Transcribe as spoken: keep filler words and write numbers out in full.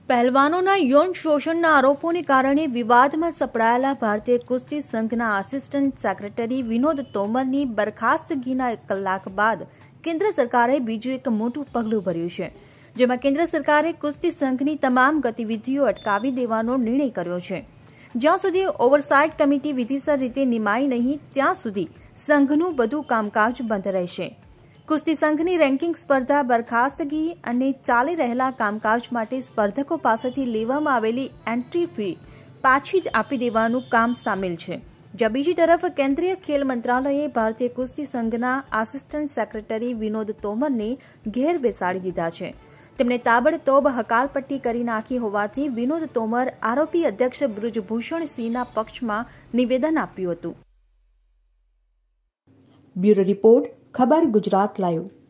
પહેલવાનોના યૌન શોષણના આરોપોને કારણે વિવાદમાં સપડાયેલા ભારતીય કુસ્તી સંઘના આસિસ્ટન્ટ સેક્રેટરી વિનોદ તોમરની બરખાસ્તગીના એક કલાક બાદ કેન્દ્ર સરકારે બીજું એક મોટું પગલું ભર્યું છે, જેમાં કેન્દ્ર સરકારે કુસ્તી સંઘની તમામ ગતિવિધિઓ અટકાવી દેવાનો નિર્ણય કર્યો છે. જ્યાં સુધી ઓવરસાઇટ કમિટી વિધિસર રીતે નિમાય નહીં ત્યાં સુધી સંઘનું બધું કામકાજ બંધ રહેશે. કુસ્તી સંઘની રેન્કિંગ સ્પર્ધા, બરખાસ્તગી અને ચાલી રહેલા કામકાજ માટે સ્પર્ધકો પાસેથી લેવામાં આવેલી એન્ટ્રી ફી પાછી આપી દેવાનું કામ સામેલ છે. જ્યાં બીજી તરફ કેન્દ્રીય ખેલ મંત્રાલયે ભારતીય કુસ્તી સંઘના આસિસ્ટન્ટ સેક્રેટરી વિનોદ તોમરને ઘેર બેસાડી દીધા છે. તેમણે તાબડતોબ હકાલપટ્ટી કરી નાખી હોવાથી વિનોદ તોમર આરોપી અધ્યક્ષ બ્રુજભૂષણ સિંહના પક્ષમાં નિવેદન આપ્યું હતું. બ્યુરો રિપોર્ટ, ખબર ગુજરાત લાઈવ.